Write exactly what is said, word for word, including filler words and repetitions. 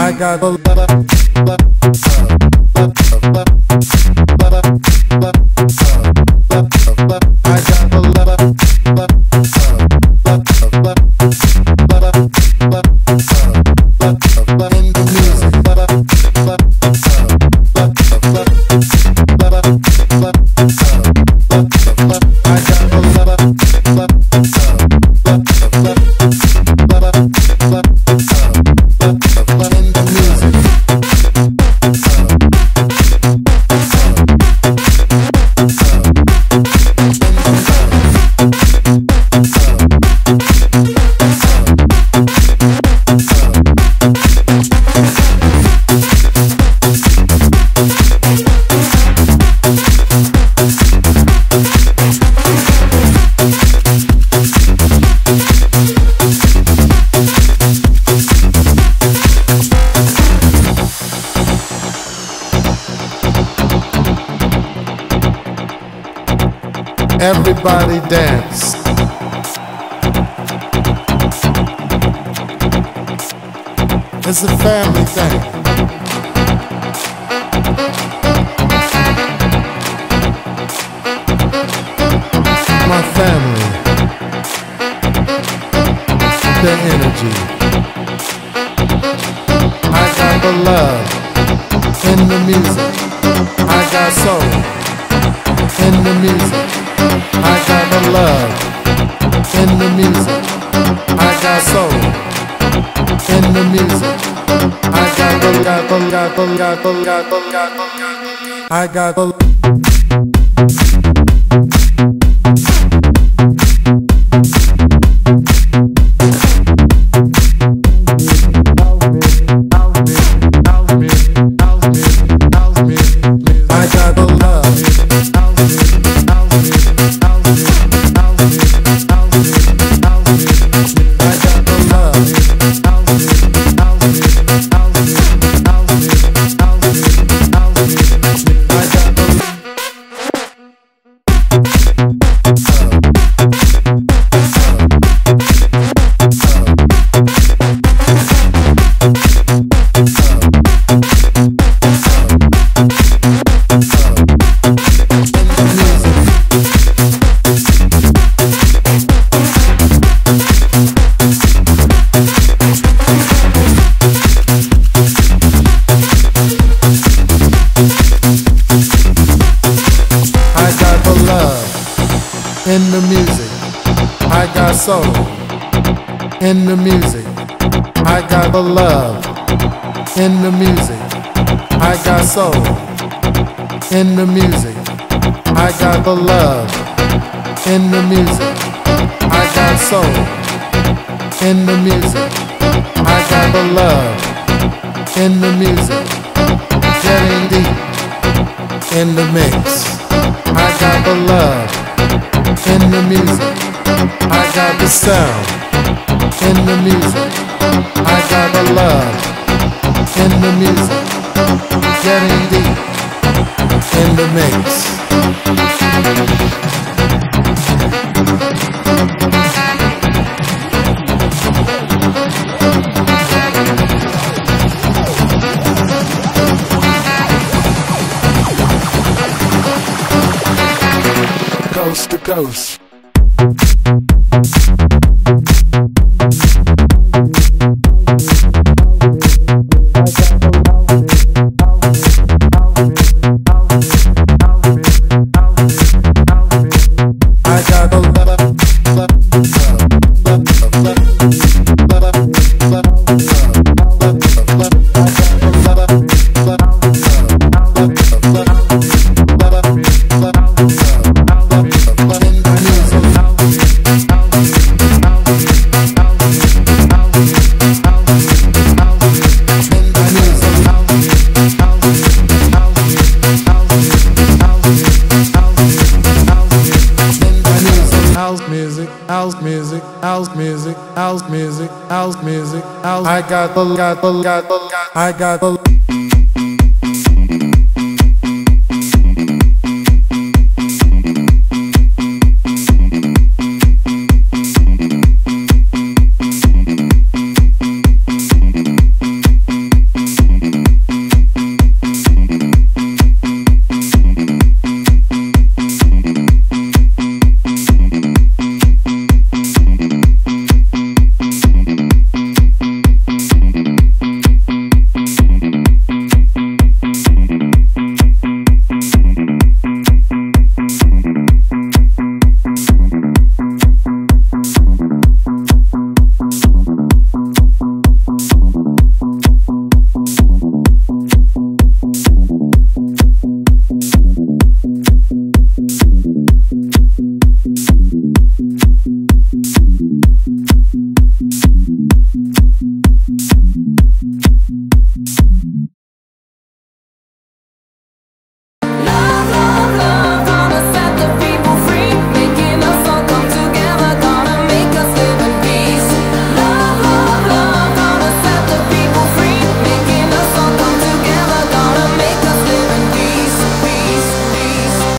I got the I got the in the music. I got everybody dance. It's a family thing. My family, their energy. I got the love in the music. I got soul in the music. I got the love in the music. I got soul in the music. I got the, got the, got the, got the, got the, got the, I got the. In the music, I got soul. In the music, I got the love. In the music, I got soul. In the music, I got the love. In the music, I got soul. In the music, I got the love. In the music, getting deep in the mix. I got the love. In the music, I got the sound. In the music, I got the love. In the music, getting deep in the mix. Coast to coast. I got the, got the, got the, I got the. music.